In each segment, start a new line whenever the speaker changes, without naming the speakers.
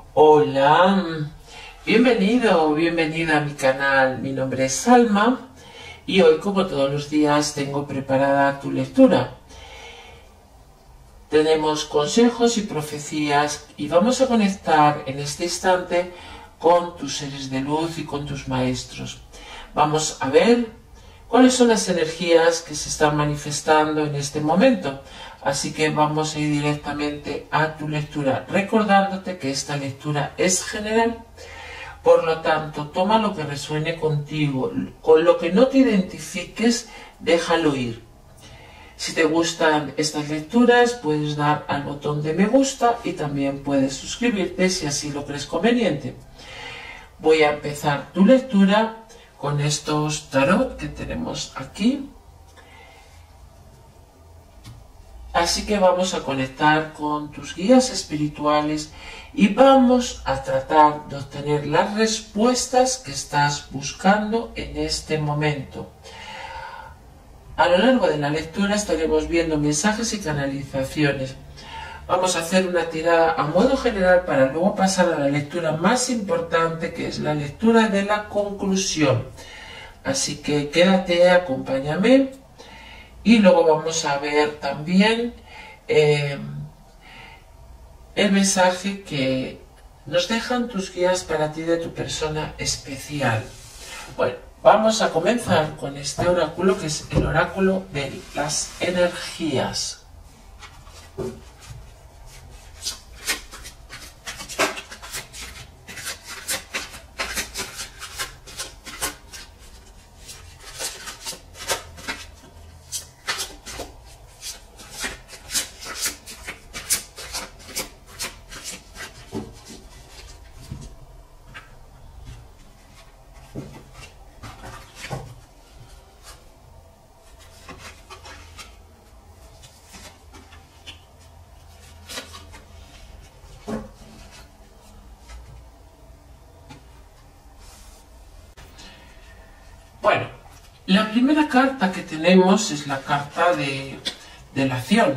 Hola, bienvenido o bienvenida a mi canal. Mi nombre es Salma y hoy, como todos los días, tengo preparada tu lectura. Tenemos consejos y profecías y vamos a conectar en este instante con tus seres de luz y con tus maestros. Vamos a ver cuáles son las energías que se están manifestando en este momento. Así que vamos a ir directamente a tu lectura, recordándote que esta lectura es general. Por lo tanto, toma lo que resuene contigo. Con lo que no te identifiques, déjalo ir. Si te gustan estas lecturas, puedes dar al botón de me gusta y también puedes suscribirte si así lo crees conveniente. Voy a empezar tu lectura con estos tarot que tenemos aquí. Así que vamos a conectar con tus guías espirituales y vamos a tratar de obtener las respuestas que estás buscando en este momento. A lo largo de la lectura estaremos viendo mensajes y canalizaciones. Vamos a hacer una tirada a modo general para luego pasar a la lectura más importante, que es la lectura de la conclusión. Así que quédate, acompáñame. Y luego vamos a ver también el mensaje que nos dejan tus guías para ti de tu persona especial. Bueno, vamos a comenzar con este oráculo que es el oráculo de las energías. Bueno, la primera carta que tenemos es la carta de la acción.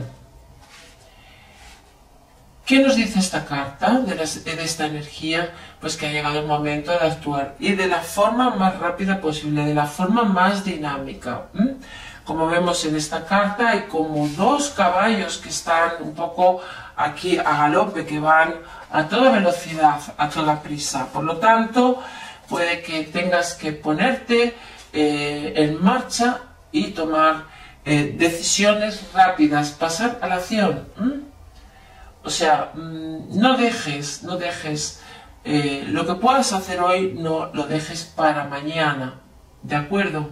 ¿Qué nos dice esta carta de esta energía? Pues que ha llegado el momento de actuar y de la forma más rápida posible, de la forma más dinámica. Como vemos en esta carta hay como dos caballos que están un poco aquí a galope, que van a toda velocidad, a toda prisa. Por lo tanto, puede que tengas que ponerte en marcha y tomar decisiones rápidas, pasar a la acción. O sea, no dejes lo que puedas hacer hoy, no lo dejes para mañana, ¿de acuerdo?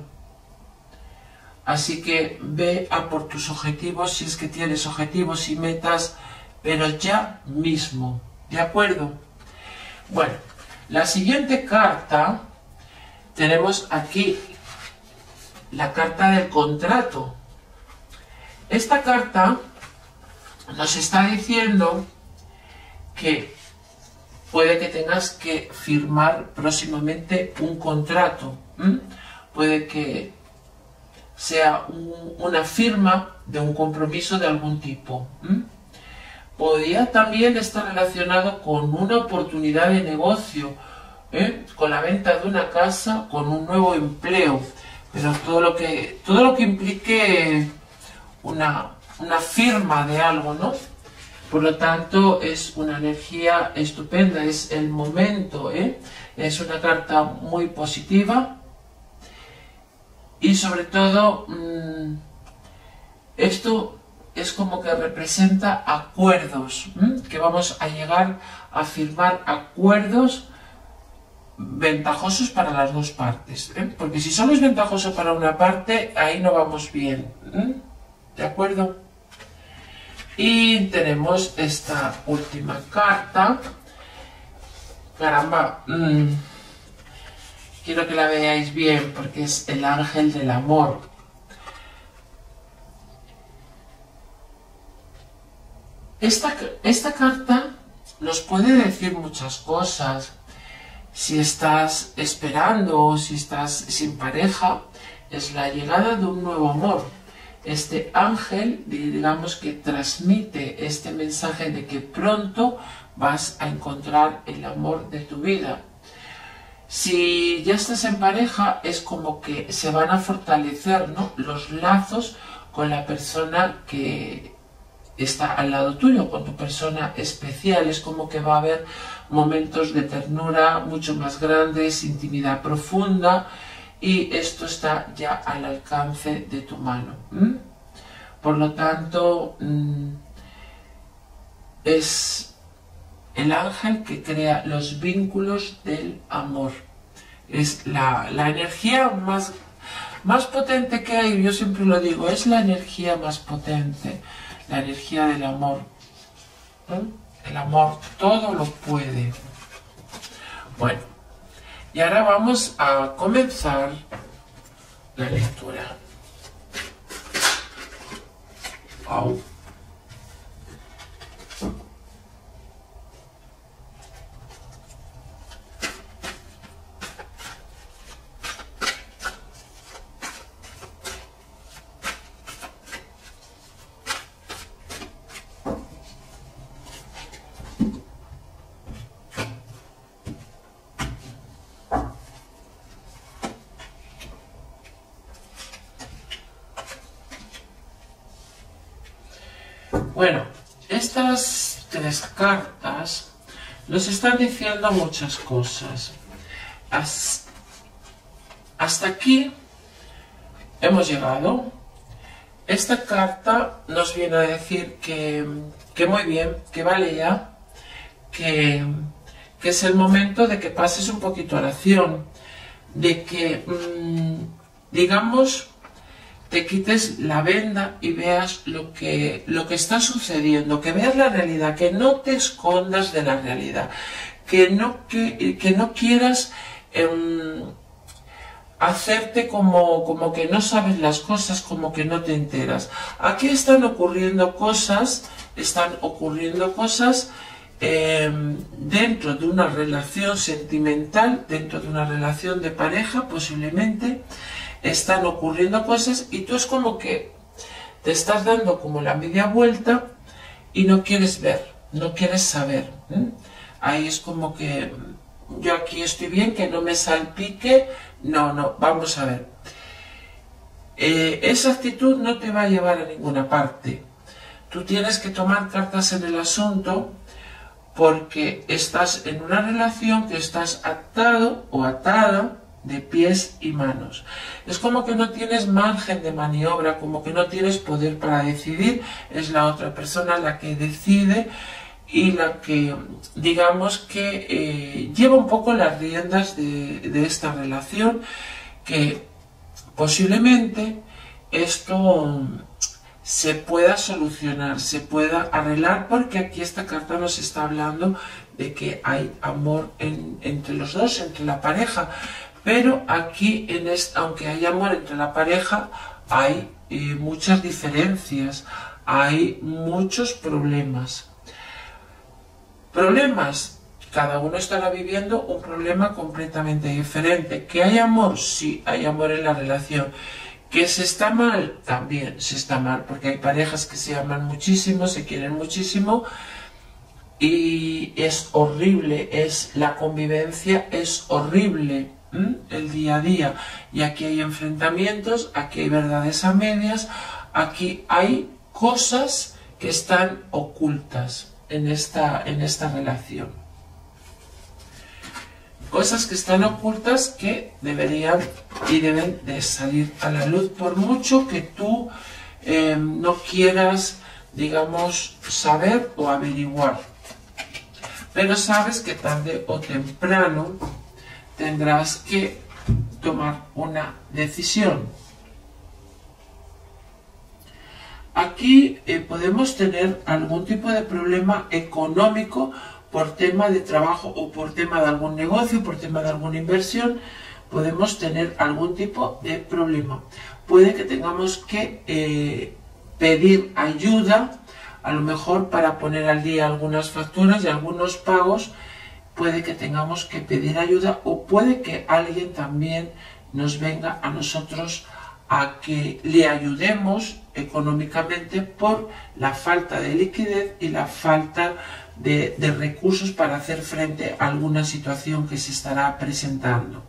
Así que ve a por tus objetivos, si es que tienes objetivos y metas, pero ya mismo, ¿de acuerdo? Bueno, la siguiente carta, tenemos aquí la carta del contrato. Esta carta nos está diciendo que puede que tengas que firmar próximamente un contrato. Puede que sea una firma de un compromiso de algún tipo. Podría también estar relacionado con una oportunidad de negocio, con la venta de una casa, con un nuevo empleo, pero todo lo que implique una firma de algo, ¿no? Por lo tanto, es una energía estupenda, es el momento, es una carta muy positiva y sobre todo esto es como que representa acuerdos, que vamos a llegar a firmar acuerdos ventajosos para las dos partes, porque si solo es ventajoso para una parte, ahí no vamos bien, ¿de acuerdo? Y tenemos esta última carta. Caramba, quiero que la veáis bien porque es el ángel del amor. Esta carta nos puede decir muchas cosas. Si estás esperando o si estás sin pareja, es la llegada de un nuevo amor. este ángel, digamos que transmite este mensaje de que pronto vas a encontrar el amor de tu vida. Si ya estás en pareja, es como que se van a fortalecer, ¿no?, los lazos con la persona que está al lado tuyo, con tu persona especial. Es como que va a haber momentos de ternura mucho más grandes, intimidad profunda, y esto está ya al alcance de tu mano. Por lo tanto, es el ángel que crea los vínculos del amor. Es la energía más potente que hay. Yo siempre lo digo, es la energía más potente, la energía del amor. El amor todo lo puede. Bueno, y ahora vamos a comenzar la lectura. Wow. Bueno, estas tres cartas nos están diciendo muchas cosas. Hasta aquí hemos llegado. Esta carta nos viene a decir que muy bien, que vale ya, que es el momento de que pases un poquito a la acción, de que, digamos, te quites la venda y veas lo que está sucediendo, que veas la realidad, que no te escondas de la realidad, que no quieras hacerte como que no sabes las cosas, como que no te enteras. Aquí están ocurriendo cosas dentro de una relación sentimental, dentro de una relación de pareja posiblemente. Están ocurriendo cosas y tú es como que te estás dando como la media vuelta y no quieres ver, no quieres saber. Ahí es como que yo aquí estoy bien, que no me salpique. No, vamos a ver. Esa actitud no te va a llevar a ninguna parte. Tú tienes que tomar cartas en el asunto porque estás en una relación que estás atado o atada de pies y manos. Es como que no tienes margen de maniobra, como que no tienes poder para decidir. Es la otra persona la que decide y la que, digamos que lleva un poco las riendas de esta relación, que posiblemente esto se pueda solucionar, se pueda arreglar, porque aquí esta carta nos está hablando de que hay amor entre los dos, entre la pareja. Pero aquí, aunque hay amor entre la pareja, hay muchas diferencias, hay muchos problemas. Cada uno estará viviendo un problema completamente diferente. ¿Que hay amor? Sí, hay amor en la relación. ¿Que se está mal? También se está mal, porque hay parejas que se aman muchísimo, se quieren muchísimo, y es horrible, la convivencia es horrible. El día a día, y aquí hay enfrentamientos, aquí hay verdades a medias, aquí hay cosas que están ocultas en esta relación, cosas que están ocultas que deberían y deben de salir a la luz, por mucho que tú no quieras, digamos, saber o averiguar, pero sabes que tarde o temprano tendrás que tomar una decisión. Aquí podemos tener algún tipo de problema económico por tema de trabajo o por tema de algún negocio, por tema de alguna inversión. Podemos tener algún tipo de problema. Puede que tengamos que pedir ayuda, a lo mejor para poner al día algunas facturas y algunos pagos. Puede que tengamos que pedir ayuda, o puede que alguien también nos venga a nosotros a que le ayudemos económicamente por la falta de liquidez y la falta de recursos para hacer frente a alguna situación que se estará presentando.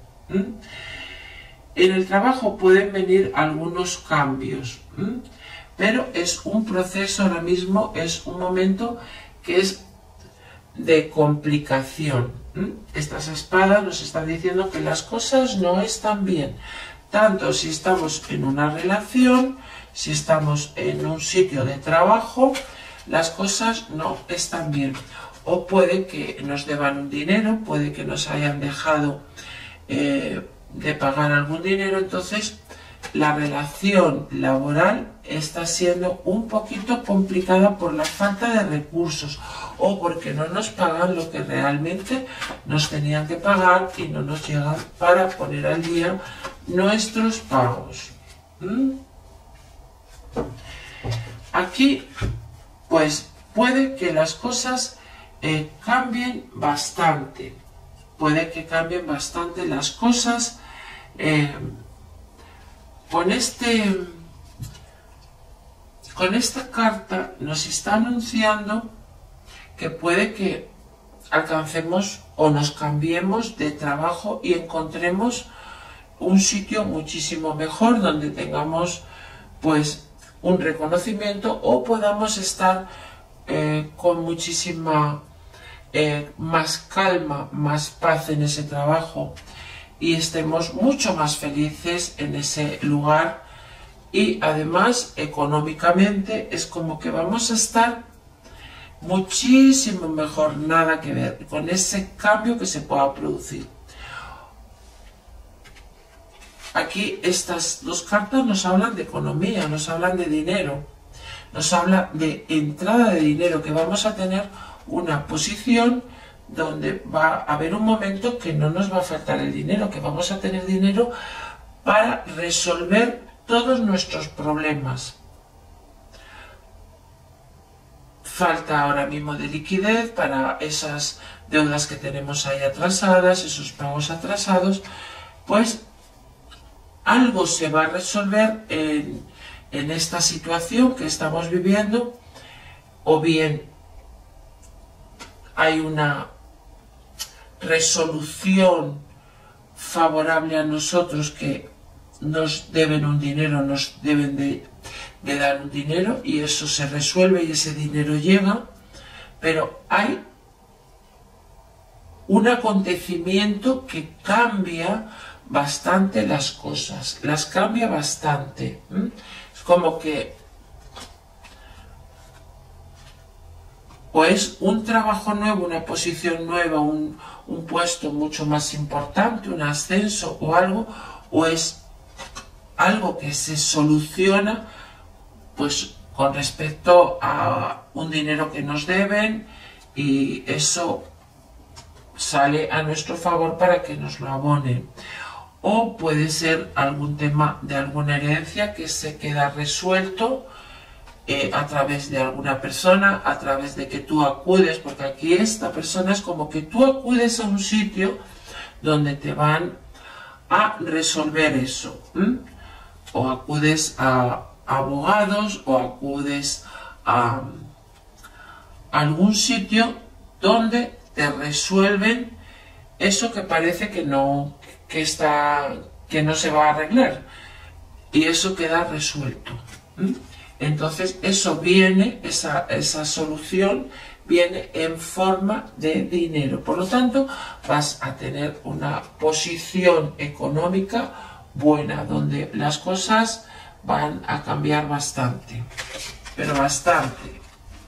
En el trabajo pueden venir algunos cambios, pero es un proceso ahora mismo, es un momento que es de complicación. Estas espadas nos están diciendo que las cosas no están bien, tanto si estamos en una relación, si estamos en un sitio de trabajo, las cosas no están bien. O puede que nos deban un dinero, puede que nos hayan dejado de pagar algún dinero, entonces la relación laboral está siendo un poquito complicada por la falta de recursos o porque no nos pagan lo que realmente nos tenían que pagar y no nos llegan para poner al día nuestros pagos. Aquí pues puede que las cosas cambien bastante, puede que cambien bastante las cosas. Con esta carta nos está anunciando que puede que alcancemos o nos cambiemos de trabajo y encontremos un sitio muchísimo mejor donde tengamos pues un reconocimiento o podamos estar con muchísima más calma, más paz en ese trabajo y estemos mucho más felices en ese lugar y además económicamente es como que vamos a estar muchísimo mejor, nada que ver con ese cambio que se pueda producir. Aquí estas dos cartas nos hablan de economía, nos hablan de dinero, nos habla de entrada de dinero, que vamos a tener una posición donde va a haber un momento que no nos va a faltar el dinero, que vamos a tener dinero para resolver todos nuestros problemas. Falta ahora mismo de liquidez para esas deudas que tenemos ahí atrasadas, esos pagos atrasados, pues algo se va a resolver en esta situación que estamos viviendo, o bien hay una resolución favorable a nosotros que nos deben un dinero, nos deben de dar un dinero y eso se resuelve y ese dinero llega, pero hay un acontecimiento que cambia bastante las cosas, las cambia bastante. Es como que o es un trabajo nuevo, una posición nueva, un puesto mucho más importante, un ascenso o algo, o es algo que se soluciona pues con respecto a un dinero que nos deben y eso sale a nuestro favor para que nos lo abonen. O puede ser algún tema de alguna herencia que se queda resuelto a través de alguna persona, a través de que tú acudes, porque aquí esta persona es como que tú acudes a un sitio donde te van a resolver eso, o acudes a abogados o acudes a algún sitio donde te resuelven eso que parece que no se va a arreglar y eso queda resuelto. Entonces eso viene, esa solución viene en forma de dinero. Por lo tanto, vas a tener una posición económica buena, donde las cosas van a cambiar bastante, pero bastante.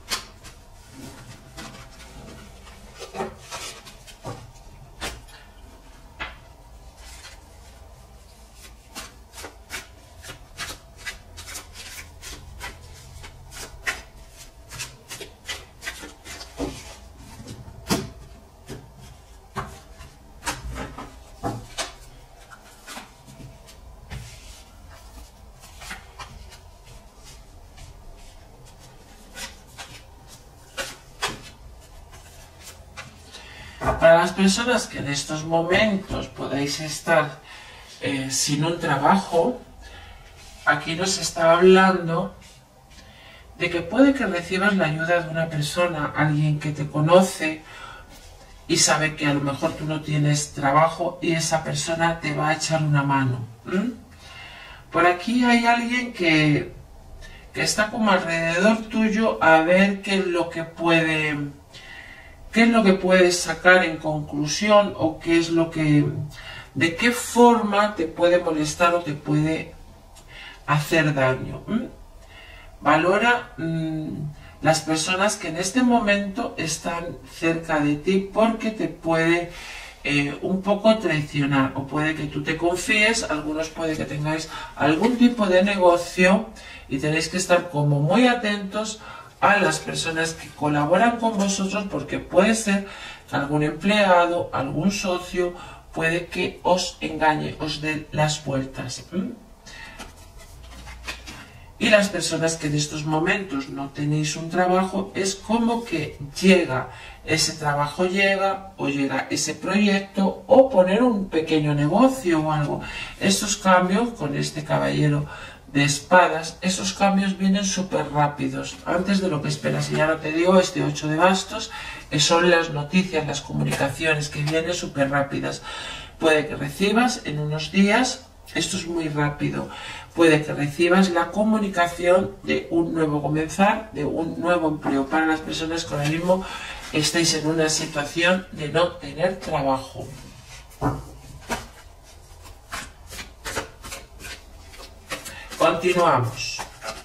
Para las personas que en estos momentos podéis estar sin un trabajo, aquí nos está hablando de que puede que recibas la ayuda de una persona, alguien que te conoce y sabe que a lo mejor tú no tienes trabajo y esa persona te va a echar una mano. Por aquí hay alguien que está como alrededor tuyo a ver qué es lo que puedes sacar en conclusión o qué es lo que, de qué forma te puede molestar o te puede hacer daño. Valora las personas que en este momento están cerca de ti porque te puede un poco traicionar o puede que tú te confíes, algunos puede que tengáis algún tipo de negocio y tenéis que estar como muy atentos a las personas que colaboran con vosotros porque puede ser que algún empleado, algún socio puede que os engañe, os dé las vueltas. Y las personas que en estos momentos no tenéis un trabajo, es como que llega ese trabajo, o llega ese proyecto, o poner un pequeño negocio o algo. Estos cambios, con este caballero de espadas, esos cambios vienen súper rápidos, antes de lo que esperas. Y ya no te digo, este 8 de bastos, son las noticias, las comunicaciones que vienen súper rápidas. Puede que recibas en unos días, esto es muy rápido, puede que recibas la comunicación de un nuevo comenzar, de un nuevo empleo. Para las personas que ahora mismo estáis en una situación de no tener trabajo. Continuamos.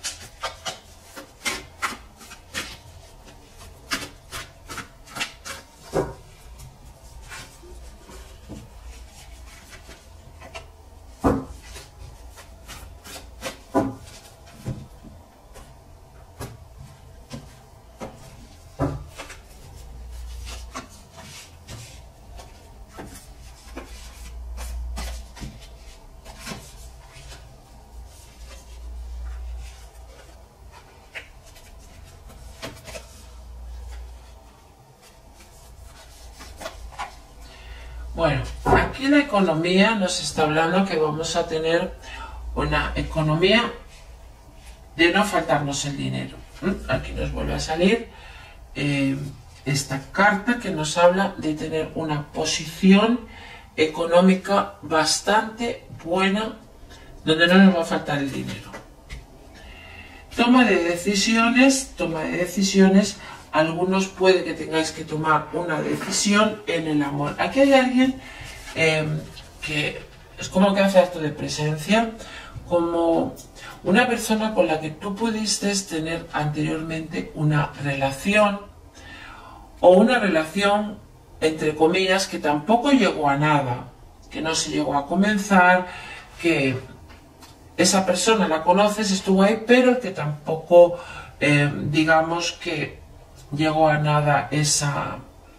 Bueno, aquí la economía nos está hablando que vamos a tener una economía de no faltarnos el dinero. Aquí nos vuelve a salir esta carta que nos habla de tener una posición económica bastante buena donde no nos va a faltar el dinero. Toma de decisiones, algunos puede que tengáis que tomar una decisión en el amor. Aquí hay alguien que es como que hace acto de presencia, como una persona con la que tú pudiste tener anteriormente una relación, o una relación entre comillas que tampoco llegó a nada, que no se llegó a comenzar, que esa persona la conoces, estuvo ahí, pero que tampoco digamos que llegó a nada esa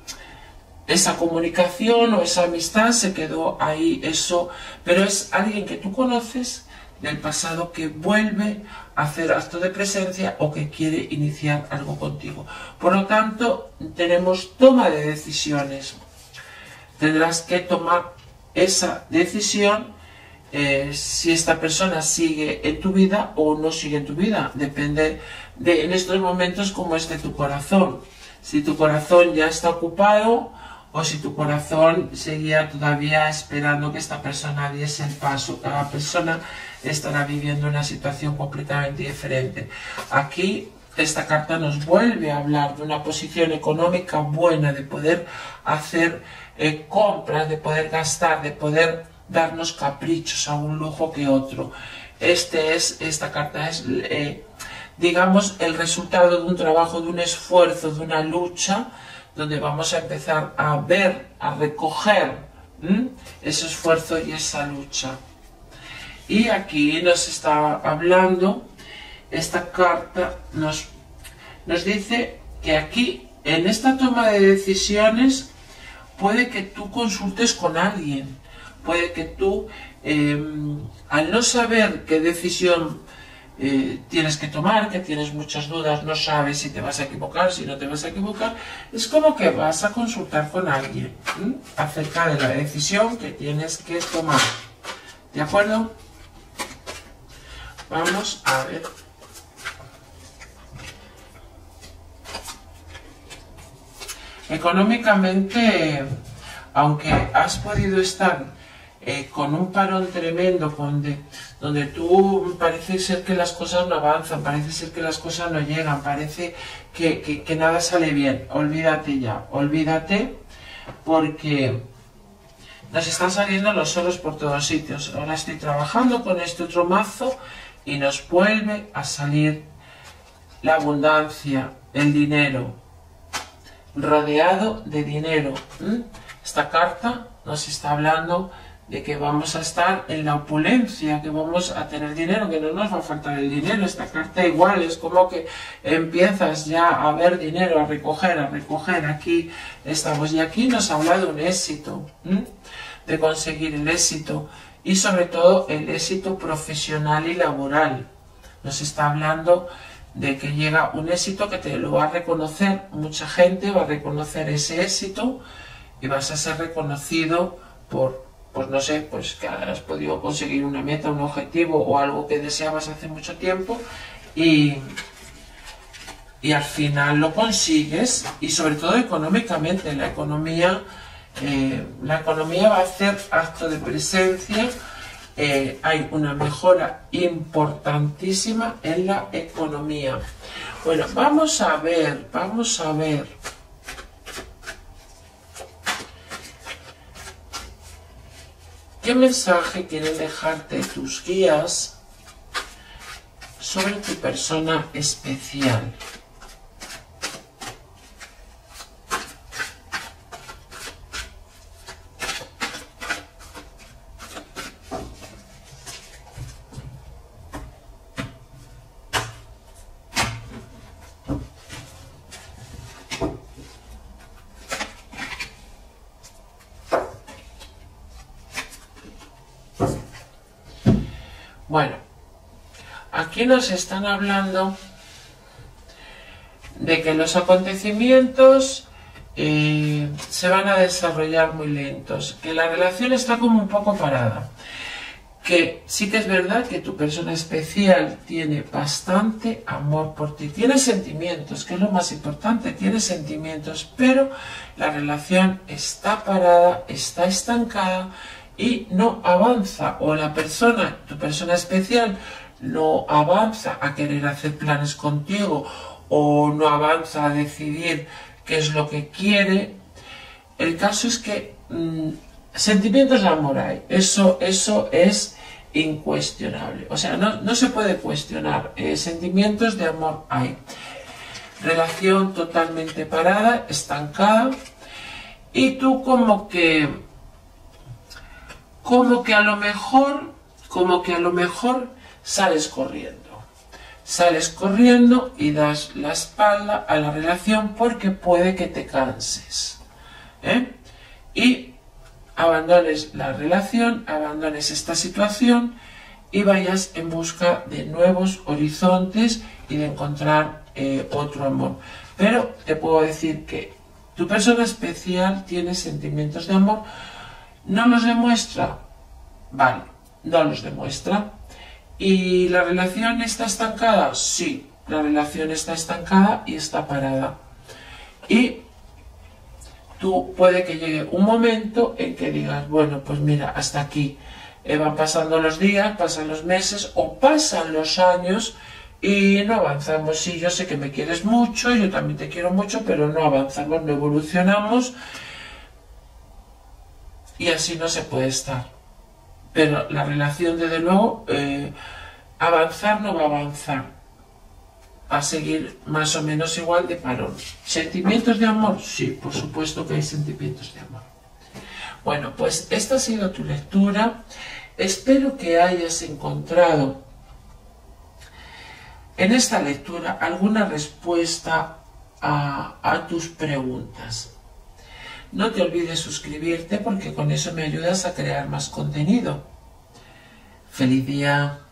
comunicación o esa amistad, se quedó ahí eso, pero es alguien que tú conoces del pasado que vuelve a hacer acto de presencia o que quiere iniciar algo contigo. Por lo tanto, tenemos toma de decisiones. Tendrás que tomar esa decisión si esta persona sigue en tu vida o no sigue en tu vida. Depende de en estos momentos cómo esté tu corazón. Si tu corazón ya está ocupado o si tu corazón seguía todavía esperando que esta persona diese el paso. Cada persona estará viviendo una situación completamente diferente. Aquí esta carta nos vuelve a hablar de una posición económica buena, de poder hacer compras, de poder gastar, de poder darnos caprichos a un lujo que otro. Esta carta es, digamos, el resultado de un trabajo, de un esfuerzo, de una lucha, donde vamos a empezar a ver, a recoger ese esfuerzo y esa lucha. Y aquí nos está hablando, esta carta nos dice que aquí, en esta toma de decisiones, puede que tú consultes con alguien, puede que tú, al no saber qué decisión tienes que tomar, que tienes muchas dudas, no sabes si te vas a equivocar, si no te vas a equivocar, es como que vas a consultar con alguien acerca de la decisión que tienes que tomar. ¿De acuerdo? Vamos a ver. Económicamente, aunque has podido estar con un parón tremendo, donde tú parece ser que las cosas no avanzan, parece ser que las cosas no llegan, parece que nada sale bien, olvídate ya, olvídate, porque nos están saliendo los solos por todos sitios. Ahora estoy trabajando con este otro mazo y nos vuelve a salir la abundancia, el dinero, rodeado de dinero. Esta carta nos está hablando de que vamos a estar en la opulencia, que vamos a tener dinero, que no nos va a faltar el dinero. Esta carta igual es como que empiezas ya a ver dinero, a recoger, aquí estamos. Y aquí nos habla de un éxito, de conseguir el éxito y sobre todo el éxito profesional y laboral. Nos está hablando de que llega un éxito que te lo va a reconocer mucha gente, va a reconocer ese éxito y vas a ser reconocido por, pues no sé, pues que has podido conseguir una meta, un objetivo o algo que deseabas hace mucho tiempo y al final lo consigues. Y sobre todo económicamente, la economía va a hacer acto de presencia. Hay una mejora importantísima en la economía. Bueno, vamos a ver. ¿Qué mensaje quieren dejarte tus guías sobre tu persona especial? Bueno, aquí nos están hablando de que los acontecimientos se van a desarrollar muy lentos, que la relación está como un poco parada, que sí que es verdad que tu persona especial tiene bastante amor por ti, tiene sentimientos, que es lo más importante, tiene sentimientos, pero la relación está parada, está estancada y no avanza, o tu persona especial no avanza a querer hacer planes contigo o no avanza a decidir qué es lo que quiere. El caso es que sentimientos de amor hay, eso es incuestionable, o sea, no se puede cuestionar, sentimientos de amor hay. Relación totalmente parada, estancada, y tú como que a lo mejor sales corriendo y das la espalda a la relación porque puede que te canses, y abandones la relación, abandones esta situación y vayas en busca de nuevos horizontes y de encontrar otro amor. Pero te puedo decir que tu persona especial tiene sentimientos de amor. ¿No los demuestra? Vale, no los demuestra. ¿Y la relación está estancada? Sí, la relación está estancada y está parada. Y tú puede que llegue un momento en que digas, bueno, pues mira, hasta aquí. Van pasando los días, pasan los meses o pasan los años y no avanzamos. Sí, yo sé que me quieres mucho, yo también te quiero mucho, pero no avanzamos, no evolucionamos. Y así no se puede estar. Pero la relación, desde luego, avanzar no va a avanzar. Va a seguir más o menos igual de parón. ¿Sentimientos de amor? Sí, por supuesto que hay sentimientos de amor. Bueno, pues esta ha sido tu lectura. Espero que hayas encontrado en esta lectura alguna respuesta a tus preguntas. No te olvides suscribirte porque con eso me ayudas a crear más contenido. ¡Feliz día!